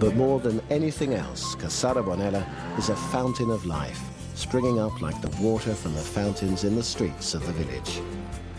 But more than anything else, Cassara Bonella is a fountain of life, springing up like the water from the fountains in the streets of the village.